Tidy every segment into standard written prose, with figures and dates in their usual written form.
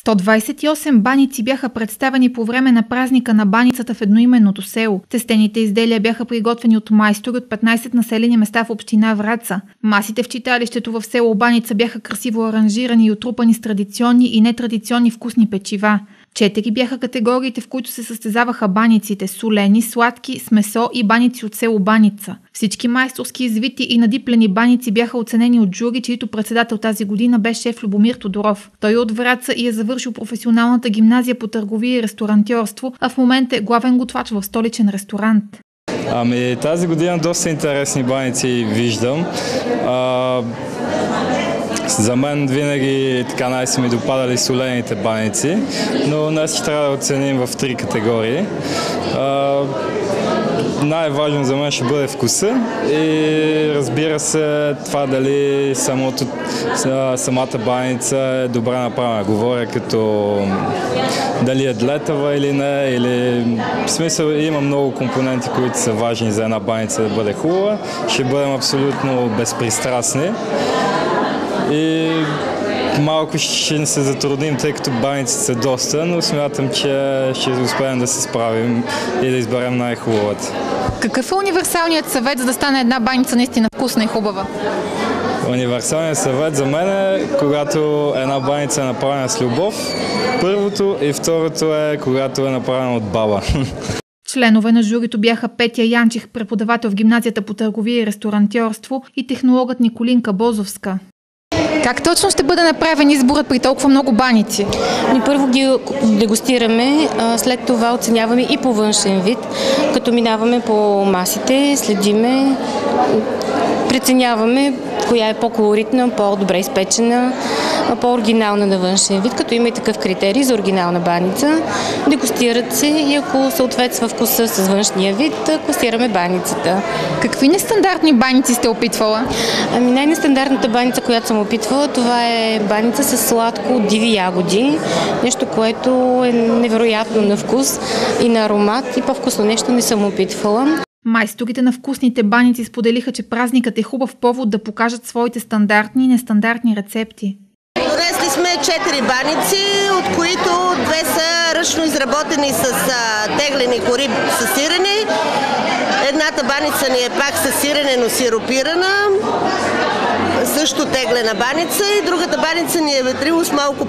128 баници бяха представени по време на празника на баницата в едноименното село. Тестените изделия бяха приготвени от майстори от 15 населени места в община Враца. Масите в читалището в село Баница бяха красиво аранжирани и отрупани с традиционни и нетрадиционни вкусни печива. 4 бяха категориите, в които се състезаваха баниците – солени, сладки, с месо и баници от село Баница. Всички майсторски извити и надиплени баници бяха оценени от жури, чието председател тази година бе шеф Любомир Тодоров. Той е от Враца и е завършил професионалната гимназия по търговия и ресторантьорство, а в момента е главен готвач в столичен ресторант. Тази година доста интересни баници виждам. За мен винаги така най-са ми допадали солените баници, но днес ще трябва да оценим в 3 категории. Най-важно за мен ще бъде вкуса и разбира се това дали самата баница е добре направена. Говоря като дали е длетава или не, или в смисъл има много компоненти, които са важни за една баница да бъде хубава. Ще бъдем абсолютно безпристрастни. И малко ще се затрудним, тъй като баниците са доста, но смятам, че ще успеем да се справим и да изберем най-хубавата. Какъв е универсалният съвет, за да стане една баница наистина вкусна и хубава? Универсалният съвет за мен е, когато една баница е направена с любов, първото, и второто е, когато е направена от баба. Членове на журито бяха Петя Янчих, преподавател в гимназията по търговия и ресторантьорство, и технологът Николинка Бозовска. Как точно ще бъде направен изборът при толкова много баници? Първо ги дегустираме, след това оценяваме и по външен вид, като минаваме по масите, следиме, преценяваме коя е по-колоритна, по-добре изпечена, по-оригинална на външен вид, като има и такъв критерий за оригинална баница. Дегустират се и ако съответства вкуса с външния вид, класираме баницата. Какви нестандартни баници сте опитвала? Най-нестандартната баница, която съм опитвала, това е баница с сладко от диви ягоди. Нещо, което е невероятно на вкус и на аромат, и по-вкусно нещо не съм опитвала. Майсторите на вкусните баници споделиха, че празникът е хубав повод да покажат своите стандартни и нестандартни рецепти. Донесли сме 4 баници, от които 2 са ръчно изработени с теглени кори с сирене. Едната баница ни е пак с сирене, но сиропирана, също теглена баница, и другата баница ни е ветрило с малко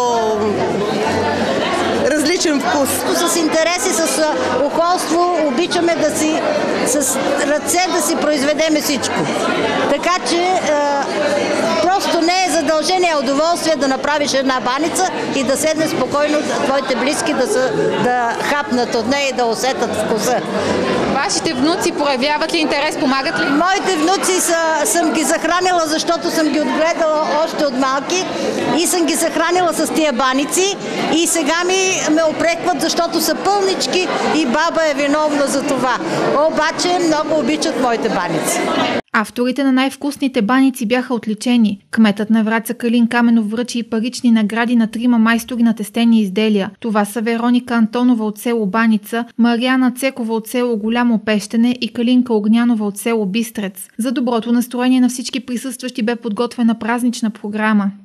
различен вкус. С интерес и с ухолство обичаме с ръце да си произведеме всичко. Така че просто не е задължение, а удоволствие да направиш една баница и да седне спокойно твоите близки да хапнат от нея и да усетят вкуса. Вашите внуци проявяват ли интерес, помагат ли? Моите внуци съм ги захранила, защото съм ги отгледала още от малки и съм ги захранила с тия баници, и сега ме опрекват, защото са пълнички и баба е виновна за това. Обаче много обичат моите баници. Авторите на най-вкусните баници бяха отличени. Кметът на Враца Калин Каменов връчи и парични награди на 3 майстори на тестени изделия. Това са Вероника Антонова от село Баница, Мариана Цекова от село Голямо Пещене и Калинка Огнянова от село Бистрец. За доброто настроение на всички присъстващи бе подготвена празнична програма.